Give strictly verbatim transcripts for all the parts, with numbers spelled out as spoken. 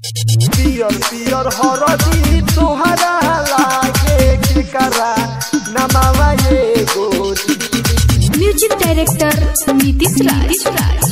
पियर पियर हरदी तोहरा लागे के करा नमावा ये गोरी। म्यूजिक डायरेक्टर नीतीश राज राज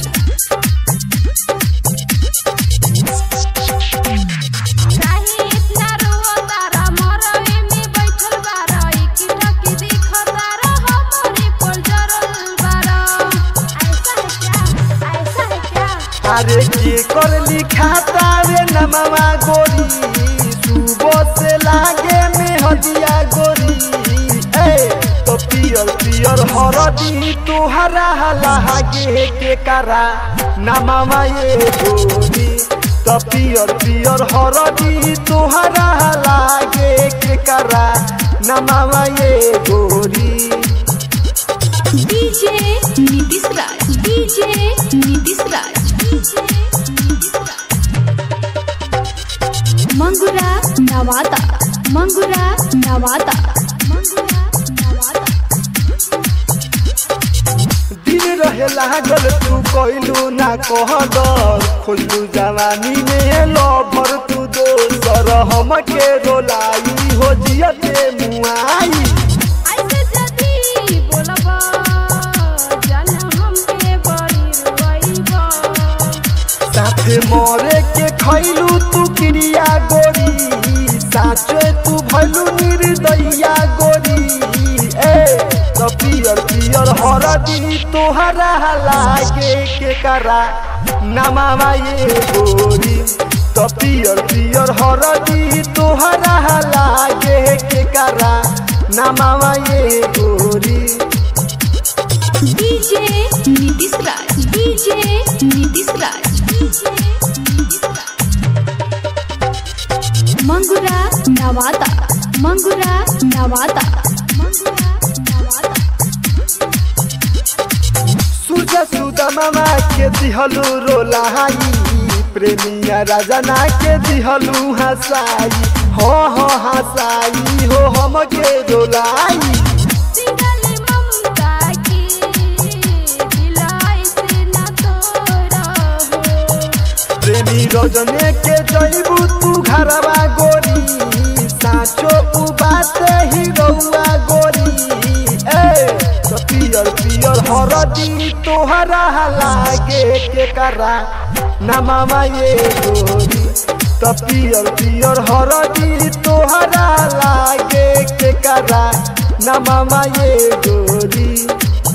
अरे के कर लिखा तारे नमवा गोरी सुबह से लागे में हदिया गोरी। ए तो पियर पियर हरदी तोहरा लागे के करा नमवा ये गोरी। तो पियर पियर हरदी तोहरा लागे के करा नमवा ये गोरी। DJ Nitish Raj DJ Nitish Raj Mangura Nawada Mangura Nawada Mangura Nawada. दिन रहे लागल तू कोइलू ना कहदर खोजलू जवानी में लभर तू दोसर हमके रोलाई हो जियते मुआई। साथे मरे के खैलू तू क्रिया गोरी साचे तू भैलू निर्दया गोरी। ए तो पियर पियर हरदी तोहरा लागे के करा नमावा ये गोरी। तो पियर पियर हरदी तोहरा लागे के करा नमावा ये गोरी। DJ Nitish Raj DJ Nitish Raj Mangura Nawada Mangura Nawada Mangura Nawada. सुजा सुदा मामा के दिहलू रोलाई प्रेमिया राजना के दिहलू हसाई हो हो हसाई हो हमके रोलाई। प्रेमी रजने के जइबू तू घरवा गोरी साचो उ बात ही रउआ गोरी। ए तो पियर पियर हरदी तोहरा लागे के करा नमावा ये गोरी। तो पियर पियर हरदी तोहरा लागे के करा नमावा ये गोरी।